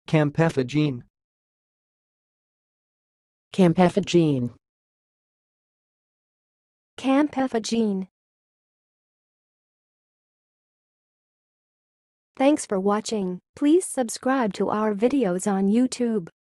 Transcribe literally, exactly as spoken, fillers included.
Campephagine. Campephagine. Campephagine. Thanks for watching. Please subscribe to our videos on YouTube.